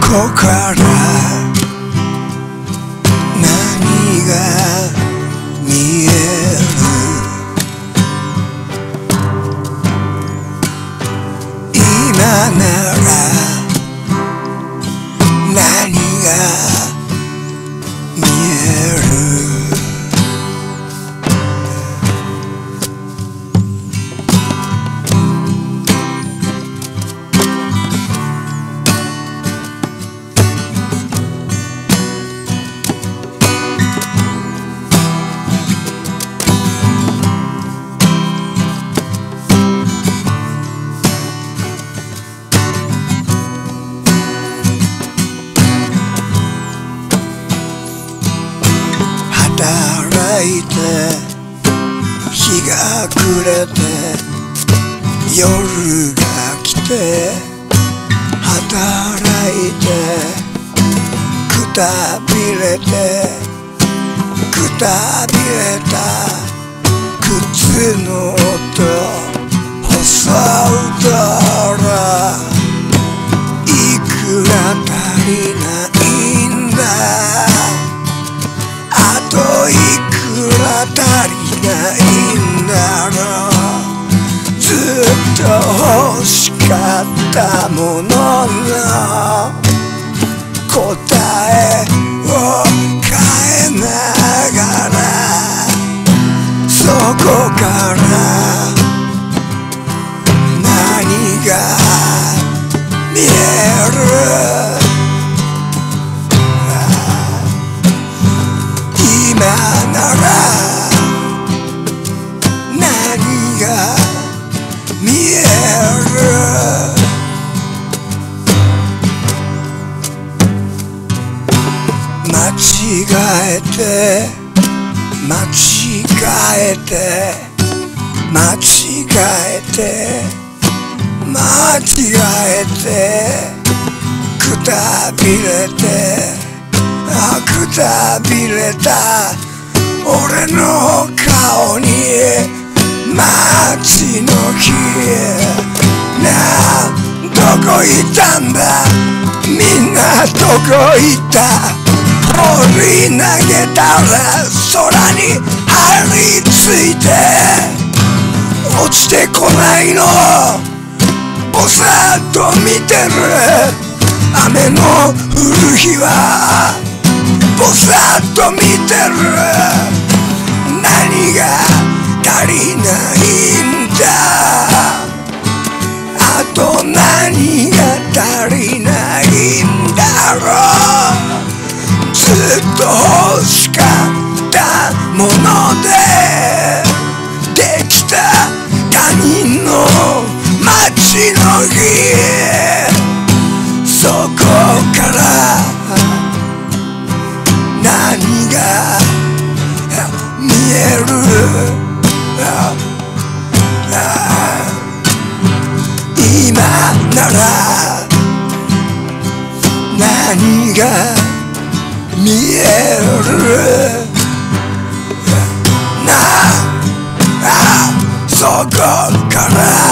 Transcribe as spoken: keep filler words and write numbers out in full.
こから何が見える？今なら何が見える？働いて日が暮れて夜が来て働いてくたびれてくたびれた靴の音細うだらいくら足りないんだあといくら足りないんだろうずっと欲しかったものの答えを変えながらそこから何が見える？今なら何が見える？間違えて間違えて間違えて間違えてくたびれてあくたびれた俺の顔に街の日なあどこ行ったんだみんなどこ行った放り投げたら空に張り付いて落ちてこないのぼさっと見てる雨の降る日はぼさっと見てる何が足りないんだあと何が足りないんだろうずっと欲しかったものでできた他人の街の日そこから何が見える？今なら何が見える？なあ、そこから